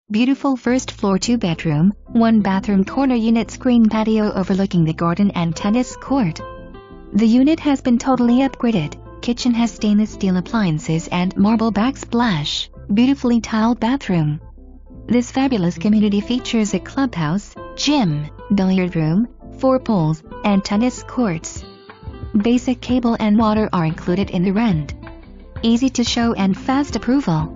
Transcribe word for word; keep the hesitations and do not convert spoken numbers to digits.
Beautiful first floor two bedroom, one bathroom corner unit screen patio overlooking the garden and tennis court. The unit has been totally upgraded. Kitchen has stainless steel appliances and marble backsplash, beautifully tiled bathroom. This fabulous community features a clubhouse, gym, billiard room, four pools, and tennis courts. Basic cable and water are included in the rent. Easy to show and fast approval.